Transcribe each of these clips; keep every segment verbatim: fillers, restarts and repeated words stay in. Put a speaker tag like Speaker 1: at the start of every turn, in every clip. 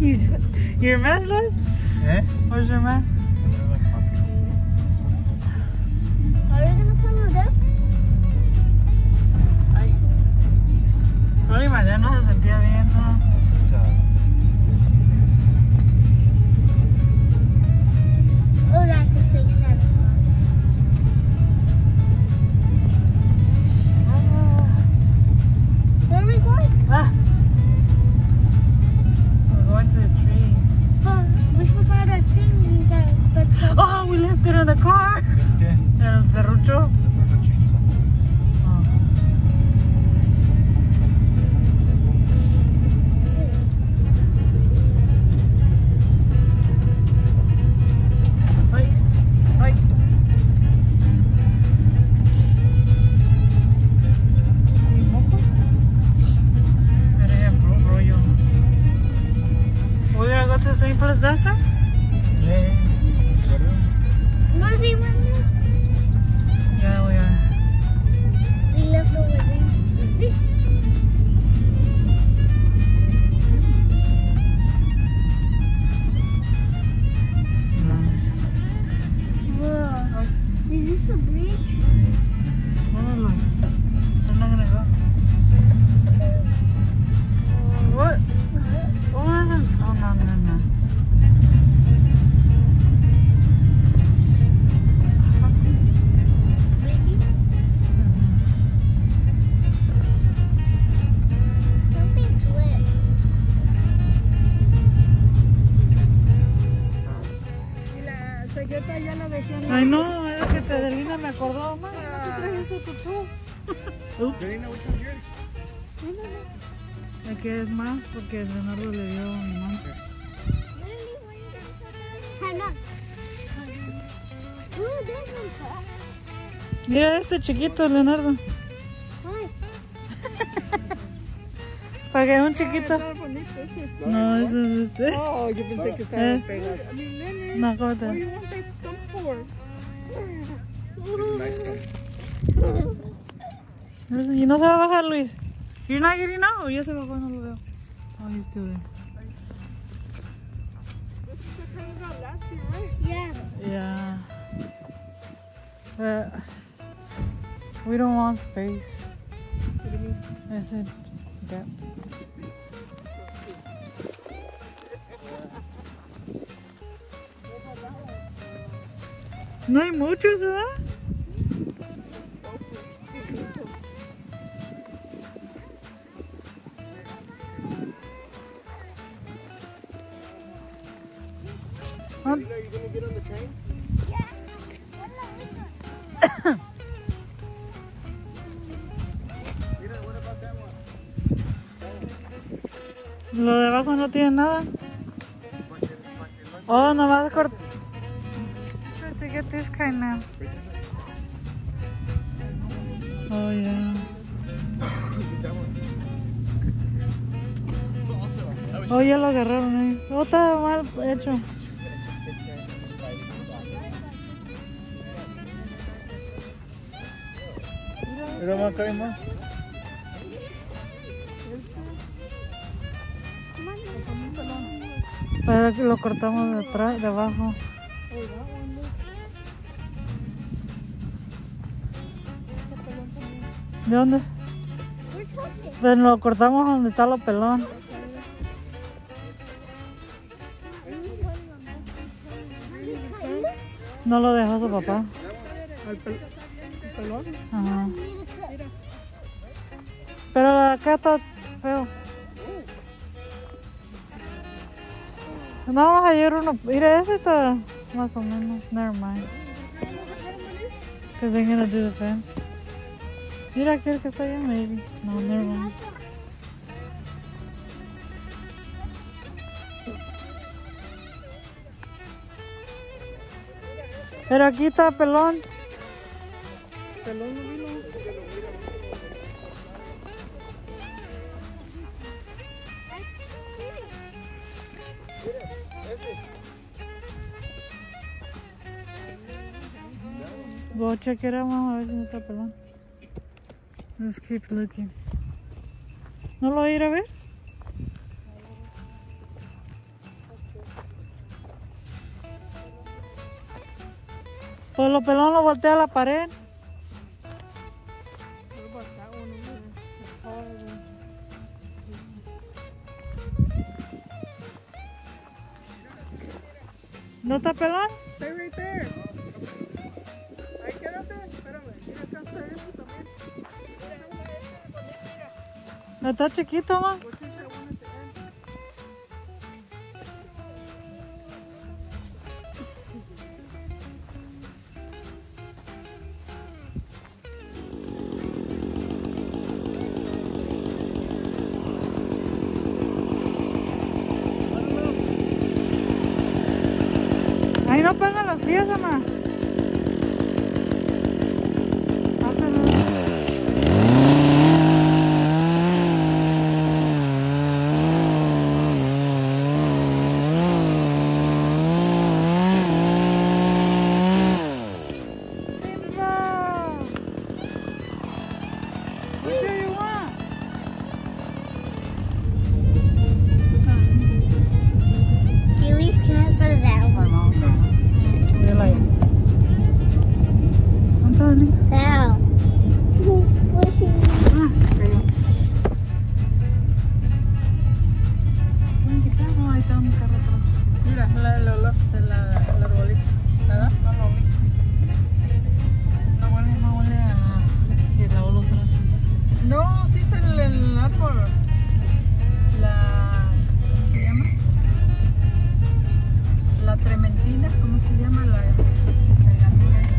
Speaker 1: You, your mask, Luis?
Speaker 2: Eh?
Speaker 1: Where's your mask?
Speaker 3: Are we gonna follow them?
Speaker 1: Ay. Ay, María no se sentía bien, ¿no?
Speaker 3: Oh, that's a fake Santa Claus. Where are we going?
Speaker 1: Ah. We're going to the trees.
Speaker 3: Oh, we forgot our thing. The, the
Speaker 1: Oh, we left it in the car.
Speaker 2: ¿Qué?
Speaker 1: En el serrucho. Ay, ay. ¿Y moco? Por ejemplo, rollo. We're gonna go to the same place that time?
Speaker 2: Yeah.
Speaker 3: No, they went there.
Speaker 1: Yeah, we are.
Speaker 3: We left over there. This. Whoa. Is this a bridge?
Speaker 1: No, no, no. I'm not gonna go. What? What is it? Oh, no, no, no.
Speaker 3: Something's wet.
Speaker 1: Ay, no, es que te Adelina me acordó. Mamá, ¿no te trajiste tu tú? Ups. ¿De qué es más? Porque Leonardo le dio a mi mamá.
Speaker 3: Hang on. Ooh, there's one car.
Speaker 1: Mira este chiquito, Leonardo.
Speaker 3: Hi.
Speaker 1: Para que un chiquito.
Speaker 4: Está bonito ese.
Speaker 1: No, ese es este.
Speaker 4: Oh, yo pensé que estaba
Speaker 1: Eh.
Speaker 4: pegado. I mean, Leonard,
Speaker 1: No, ¿cómo
Speaker 4: what do
Speaker 1: te?
Speaker 4: you want that stump for?
Speaker 1: Y no se va a bajar, Luis. You're not getting out. Ya se bajó, no lo veo. Oh, he's still there.
Speaker 4: This is the kind of got last year, right?
Speaker 3: Yeah.
Speaker 1: Yeah. But we don't want space.
Speaker 4: What do you mean?
Speaker 1: I said, yeah. No hay muchos, ¿verdad? Ah,
Speaker 4: Are you gonna get on the train?
Speaker 3: Yeah. What about
Speaker 4: Mira, what about that one?
Speaker 1: lo de abajo no tiene nada. Oh, nomás cortar. Sure to get this kind now. Oh, yeah. Oh, ya lo agarraron ahí. Oh, está mal hecho.
Speaker 2: Mira más, acá hay más.
Speaker 1: Pero que lo cortamos de atrás, de abajo. ¿De dónde?
Speaker 3: Where's Jorge?
Speaker 1: Pues lo cortamos donde está lo pelón. No lo dejó su papá.
Speaker 4: ¿Al pel- el pelón?
Speaker 1: Ajá. Pero la de acá está feo. No, ayer uno. Mira, ese está más o menos. Never mind. Because they're gonna do the fence. Mira aquel que está allá, maybe. No, never mind. Pero aquí está pelón.
Speaker 4: Pelón no vino.
Speaker 1: Go check it out, mamá, a ver si no está pelón. Let's keep looking. ¿No lo voy a ir a ver? Pues lo pelón lo voltea a la pared.
Speaker 4: What about that one over there? The taller one.
Speaker 1: ¿No está pelón?
Speaker 4: Stay right there. Ahí quédate. Espérame. Mira, acá está este también.
Speaker 1: ¿No está chiquito, ma?
Speaker 4: What's this that one at the end?
Speaker 1: Ahí no pegan los pies, ma.
Speaker 3: Kiwi's trying for that one. Now. He's pushing.
Speaker 1: Ahí está un carro atrás.
Speaker 4: Mira, la, la, la, de la, el arbolito. ¿Verdad?
Speaker 1: No lo vi. No huele, no huele a que lavó los brazos.
Speaker 4: No, sí es el, el árbol. La. ¿Cómo se llama? La trementina, ¿cómo se llama? La. La gandula esa.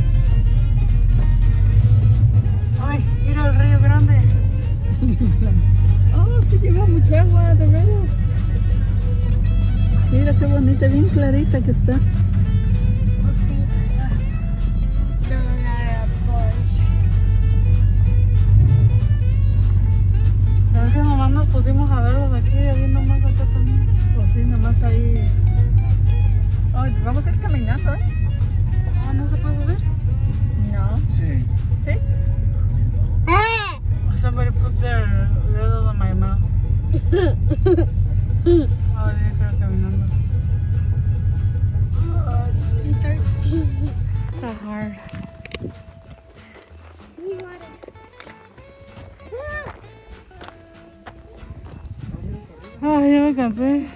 Speaker 1: Ay, mira el río grande.
Speaker 4: Oh, sí lleva mucha agua, de veras. Mira qué bonita, bien clarita que está.
Speaker 3: We'll see. Those are a bunch.
Speaker 1: A veces nomás nos pusimos a verlos aquí y viendo más acá también.
Speaker 4: Pues sí, nomás ahí. Oh, vamos a ir caminando, ¿eh?
Speaker 1: Ah, ¿no se puede ver?
Speaker 4: No.
Speaker 2: Sí.
Speaker 4: ¿Sí?
Speaker 3: Hey!
Speaker 1: Somebody put their dedos on my mouth. Ah, yo creo caminando.
Speaker 3: I'm thirsty.
Speaker 1: Está hard.
Speaker 3: Need water.
Speaker 1: Ay, ya me cansé.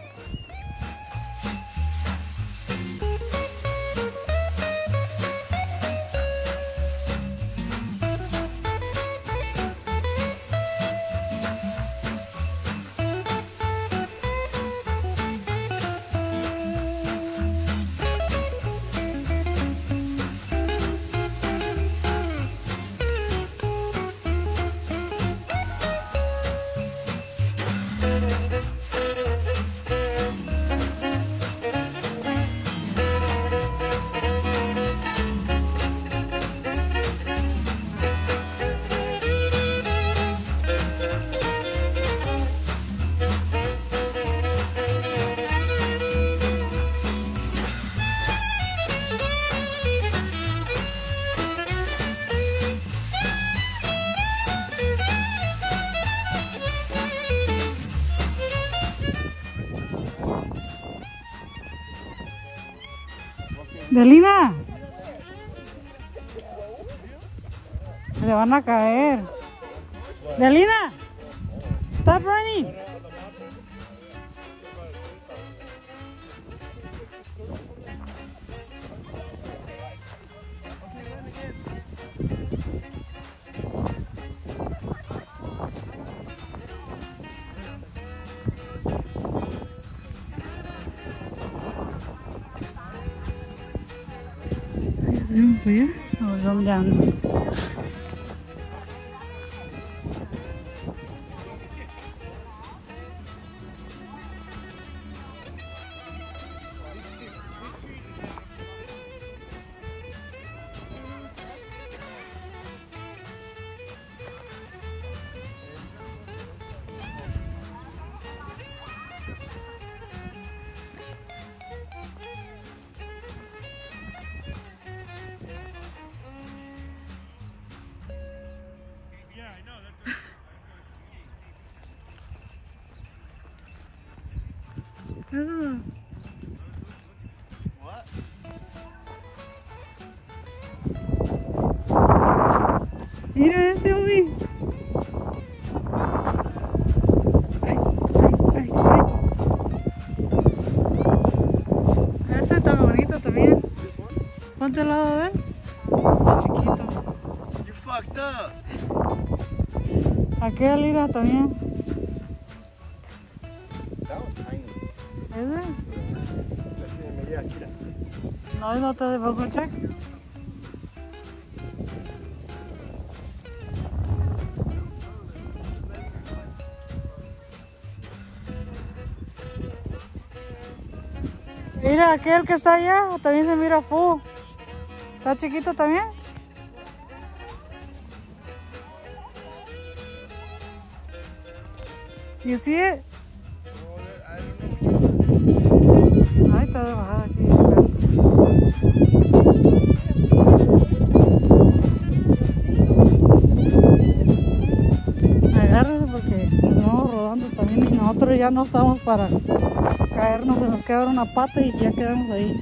Speaker 1: Delina, se le van a caer. Delina, stop running. Salimos para allá. Vamos, vamos ya. Eso.
Speaker 2: What?
Speaker 1: Mira este, Obi. Ay, ay, ay, ay. Este está bonito también. Ponte al lado de él. Chiquito.
Speaker 2: You fucked up.
Speaker 1: Aquel, mira, también.
Speaker 2: That was tiny.
Speaker 1: ¿Ese?
Speaker 2: That's in the Akira.
Speaker 1: No, no te de poco check. Mira, aquel que está allá también se mira full. ¿Está chiquito también? You see it? Ay, está de bajada aquí. Agárrese porque estamos rodando también y nosotros ya no estamos para caernos, se nos queda una pata y ya quedamos ahí.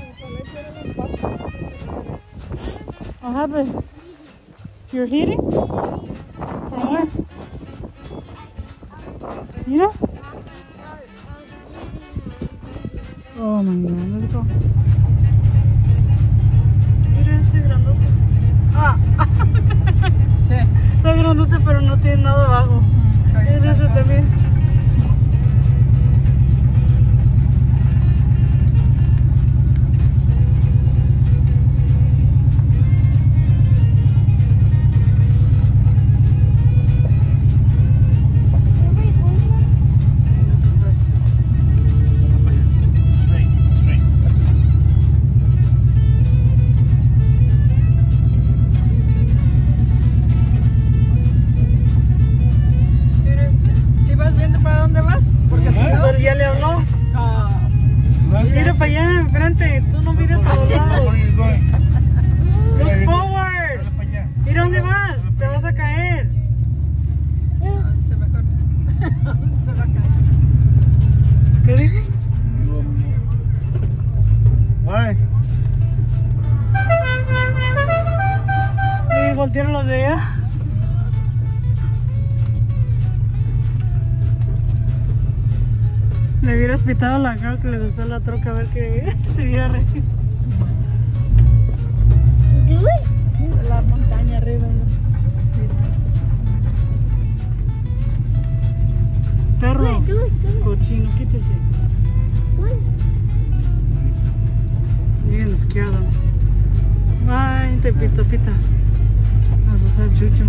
Speaker 1: What happened? You're heating? From where? You know? Oh my god, let's go. Mira este grandote. Ah, está grandote pero no tiene nada abajo. Es ese también. Mira para allá enfrente, tú no miras para los lados. Look forward. Mira dónde vas, te vas a caer.
Speaker 4: Se mejor. Se va a caer.
Speaker 1: ¿Qué dijo?
Speaker 2: Why?
Speaker 1: Y voltearon los de allá. Le hubieras pitado a la girl que le gustó la troca a ver que se viera re.
Speaker 3: Do it.
Speaker 4: La montaña arriba. ¿No?
Speaker 1: Perro,
Speaker 3: Do it, do it, do it.
Speaker 1: cochino, quítese.
Speaker 3: Do it.
Speaker 1: Bien izquierdo. Ay, te pita, pita. Asustar el chucho.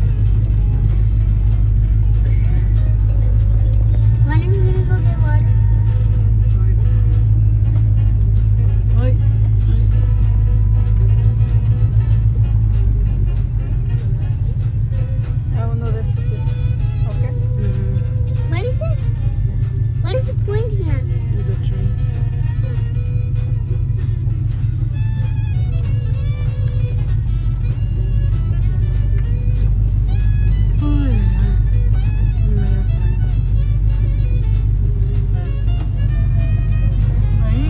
Speaker 3: When are we gonna go get water?
Speaker 1: Ay,
Speaker 4: A uno de esos. Es. Ok.
Speaker 3: What is it? What is it pointing at?
Speaker 1: the tree. Ay, me dio sueño. Ahí.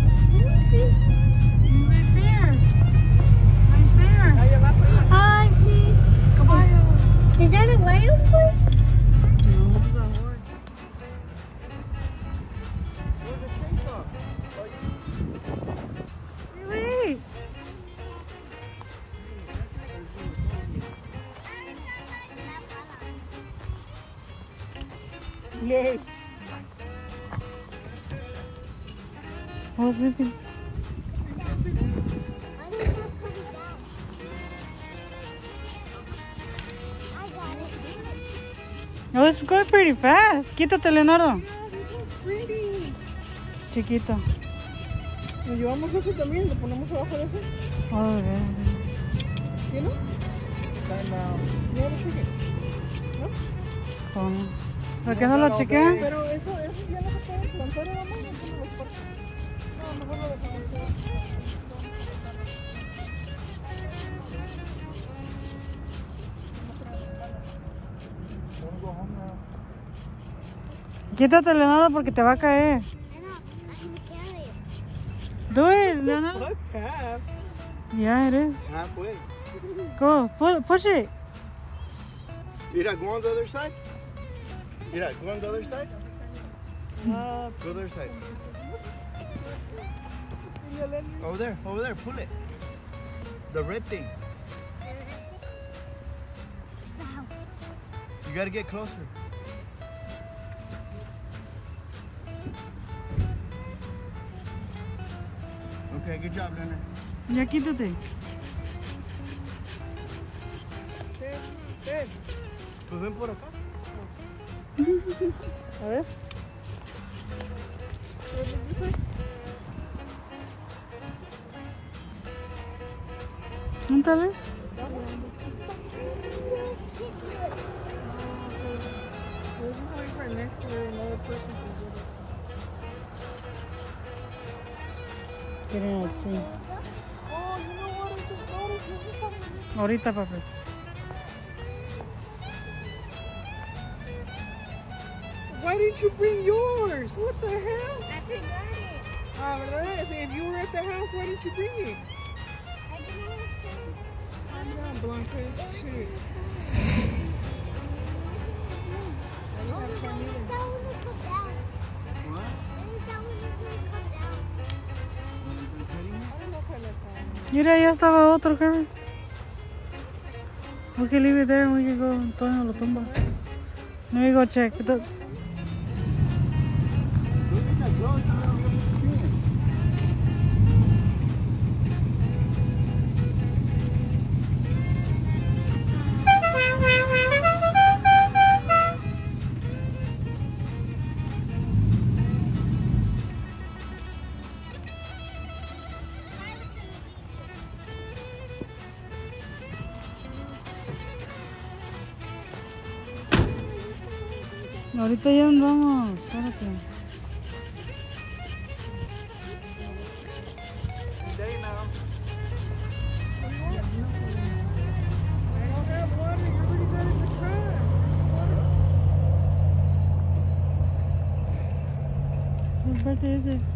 Speaker 1: Right there. Right there.
Speaker 4: Allá abajo.
Speaker 3: Oh, I see.
Speaker 1: Caballo.
Speaker 3: Is that a white horse?
Speaker 1: No, it's a horse. Wait.
Speaker 4: Yes.
Speaker 1: I was sleeping. Oh, it's going pretty fast. Quítate, Leonardo.
Speaker 4: Pretty.
Speaker 1: Chiquito.
Speaker 4: Nos llevamos eso también, lo ponemos abajo de ese.
Speaker 1: Oh, yeah.
Speaker 4: ¿Sí, no? No lo sigue.
Speaker 1: ¿Cómo? ¿Por qué no lo chequean?
Speaker 4: Pero eso, eso ya no se puede plantar en la mano. No, mejor lo dejamos.
Speaker 1: Quítate, Leonardo, porque te va a caer.
Speaker 3: I know. I'm carry it.
Speaker 1: Do it, Leonardo.
Speaker 4: Look, half.
Speaker 1: Yeah, it is.
Speaker 2: It's halfway.
Speaker 1: Go, pu- push it.
Speaker 2: Mira, go on the other side. Mira, go on the other side.
Speaker 4: Ah,
Speaker 2: Go the other side. Over there, over there, pull it. The red thing. You gotta get closer. Okay, good job, Leonard.
Speaker 1: Ya quítate.
Speaker 4: ven, ven.
Speaker 2: Pues ven por acá.
Speaker 4: A ver.
Speaker 1: ¿Un tal vez?
Speaker 4: This is going for next year, another person can get it.
Speaker 1: Quieren el tree.
Speaker 4: Oh, you know what? I just noticed. This is something.
Speaker 1: Ahorita, papi.
Speaker 4: Why didn't you bring yours? What the hell?
Speaker 3: I forgot it.
Speaker 4: Ah, ¿verdad? So if you were at the house, why didn't you bring it?
Speaker 3: I didn't understand.
Speaker 4: Calm down, Blanca. Shit. I don't have time either.
Speaker 3: That one will come down.
Speaker 2: What?
Speaker 3: I think that one will come down.
Speaker 4: I don't know if I left that.
Speaker 1: Mira, ya estaba otro, Kevin. We can leave it there and we can go. Antonio lo tumba. Let me go check. The-
Speaker 2: Look at that close. You don't get the screen.
Speaker 1: Ahorita ya andamos. Espérate.
Speaker 2: Day now.
Speaker 4: I don't have water. You already got it in the car.
Speaker 1: Espérate ese.
Speaker 3: You have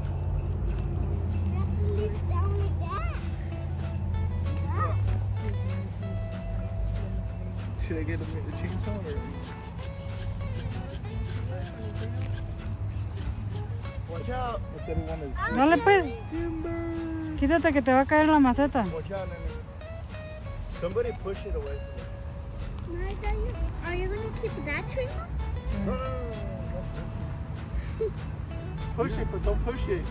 Speaker 3: to lift down like that. Ah.
Speaker 2: Should I get a, a chainsaw or? Watch out. If anyone is
Speaker 1: Dale pues.
Speaker 4: Timber.
Speaker 1: Quítate que te va a caer la maceta.
Speaker 2: Watch out, Leonard. Somebody push it away from
Speaker 3: Nice, are you, are you going to keep that tree up?
Speaker 2: you. No, no, no, no. Push it, but don't push it.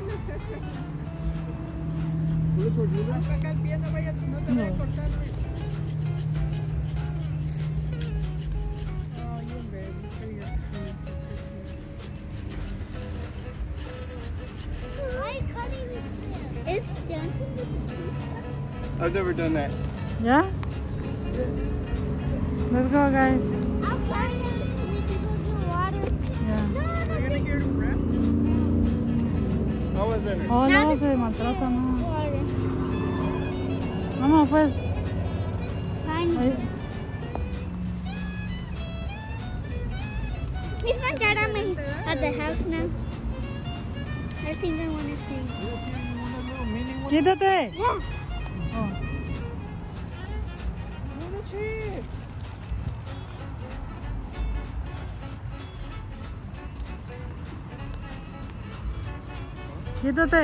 Speaker 4: Saca el pie, no vaya, no te vaya a cortar. Oh, you're ready for your food.
Speaker 3: Why are you cutting this thing? It's dancing with the tree.
Speaker 2: I've never done that.
Speaker 1: ¿Ya? Let's go, guys.
Speaker 3: I'll find it so we can go to the water.
Speaker 1: Ya.
Speaker 3: No, no,
Speaker 4: You're gonna
Speaker 3: no.
Speaker 4: get wrapped?
Speaker 2: How was Leonard?
Speaker 1: Oh, no, se maltrata, no.
Speaker 3: Water.
Speaker 1: Vamos, pues.
Speaker 3: Fine.
Speaker 1: Ahí.
Speaker 3: Is my dad at, my, at the house now? I think I want to see.
Speaker 1: Quítate.
Speaker 3: Yeah.
Speaker 1: Oh.
Speaker 4: Una chip.
Speaker 1: Quítate.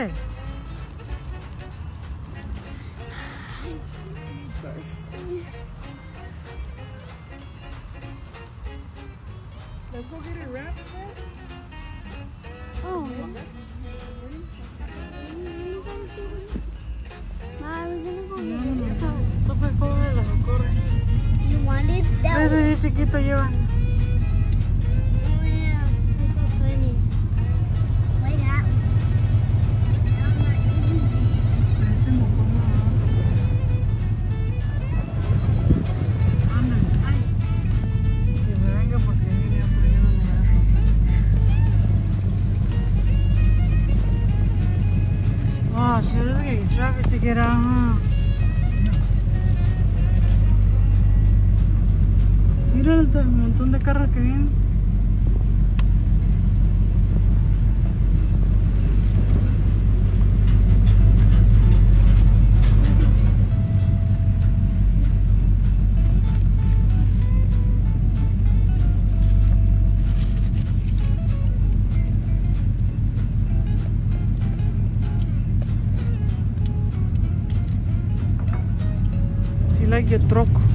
Speaker 4: Let's go get it wrapped, man.
Speaker 3: Oh. Ma, we're gonna go get it.
Speaker 1: Esto, esto fue como me las ocurre.
Speaker 3: You wanted that
Speaker 1: Ese
Speaker 3: one?
Speaker 1: bien chiquito lleva.
Speaker 3: Oh, yeah. That's so funny. Why that one?
Speaker 1: Ese mojón no. Anda, ay. Que me venga porque viene otro y no me agarro. Oh, shit, this is gonna get traffic to get out, huh? Mira el t- montón de carros que vienen. like your truck.